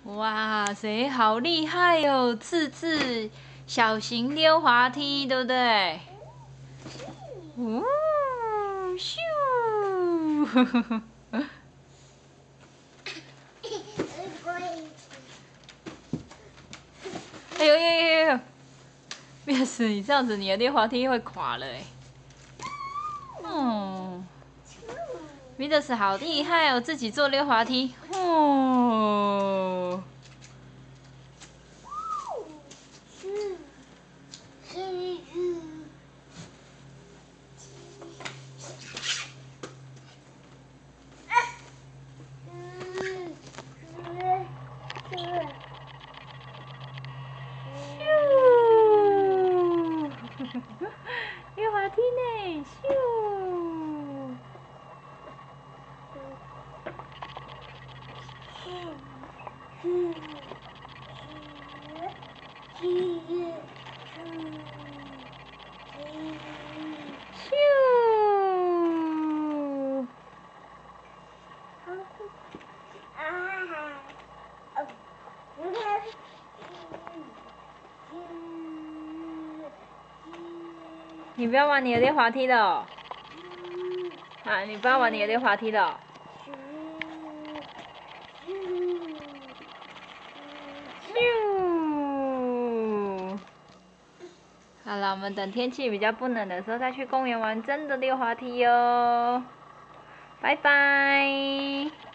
哇塞，好厉害哦！自制小型溜滑梯，对不对？哦，咻！哎呦呦呦呦！别死，你这样子，你的溜滑梯会垮了哎。哦，米德斯好厉害哦，自己做溜滑梯。哦。溜滑梯呢，咻！咻！你不要玩你的溜滑梯了哦！啊，你不要玩你的溜滑梯了哦！咻！好了，我们等天气比较不冷的时候再去公园玩真的溜滑梯哟。拜拜。